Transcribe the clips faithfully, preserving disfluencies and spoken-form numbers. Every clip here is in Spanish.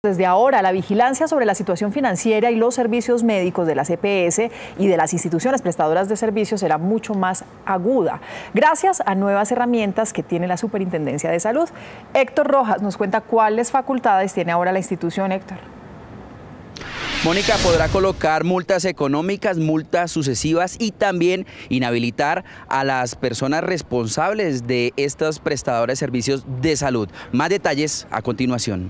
Desde ahora, la vigilancia sobre la situación financiera y los servicios médicos de las E P S y de las instituciones prestadoras de servicios será mucho más aguda, gracias a nuevas herramientas que tiene la Superintendencia de Salud. Héctor Rojas nos cuenta cuáles facultades tiene ahora la institución. Héctor. Mónica, podrá colocar multas económicas, multas sucesivas y también inhabilitar a las personas responsables de estos prestadores de servicios de salud. Más detalles a continuación.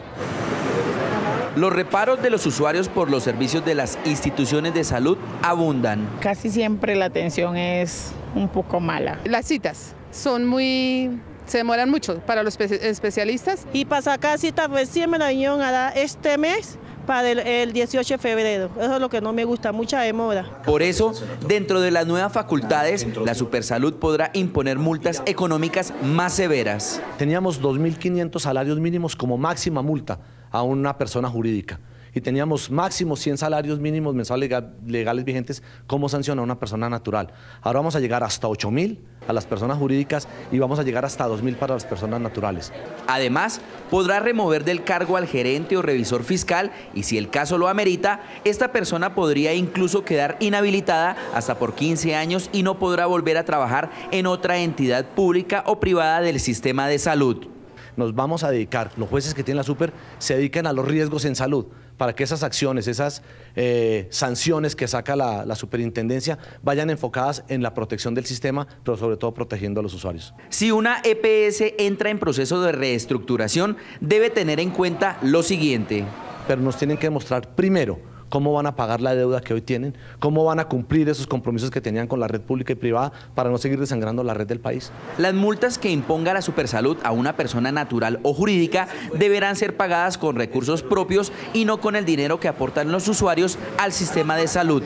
Los reparos de los usuarios por los servicios de las instituciones de salud abundan. Casi siempre la atención es un poco mala. Las citas son muy... se demoran mucho para los especialistas. Y para sacar cita recién me la vinieron a dar este mes para el, el dieciocho de febrero. Eso es lo que no me gusta, mucha demora. Por eso, dentro de las nuevas facultades, la Supersalud podrá imponer multas económicas más severas. Teníamos dos mil quinientos salarios mínimos como máxima multa a una persona jurídica y teníamos máximo cien salarios mínimos mensuales legal, legales vigentes como sanción a una persona natural. Ahora vamos a llegar hasta ocho mil a las personas jurídicas y vamos a llegar hasta dos mil para las personas naturales. Además, podrá remover del cargo al gerente o revisor fiscal y si el caso lo amerita, esta persona podría incluso quedar inhabilitada hasta por quince años y no podrá volver a trabajar en otra entidad pública o privada del sistema de salud. Nos vamos a dedicar, los jueces que tienen la Super se dedican a los riesgos en salud, para que esas acciones, esas eh, sanciones que saca la, la superintendencia vayan enfocadas en la protección del sistema, pero sobre todo protegiendo a los usuarios. Si una E P S entra en proceso de reestructuración, debe tener en cuenta lo siguiente. Pero nos tienen que demostrar primero cómo van a pagar la deuda que hoy tienen, cómo van a cumplir esos compromisos que tenían con la red pública y privada para no seguir desangrando la red del país. Las multas que imponga la Supersalud a una persona natural o jurídica deberán ser pagadas con recursos propios y no con el dinero que aportan los usuarios al sistema de salud.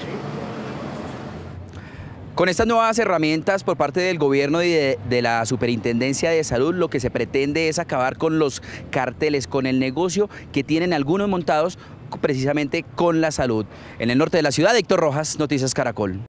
Con estas nuevas herramientas por parte del gobierno y de, de la Superintendencia de Salud, lo que se pretende es acabar con los carteles, con el negocio que tienen algunos montados precisamente con la salud. En el norte de la ciudad, Héctor Rojas, Noticias Caracol.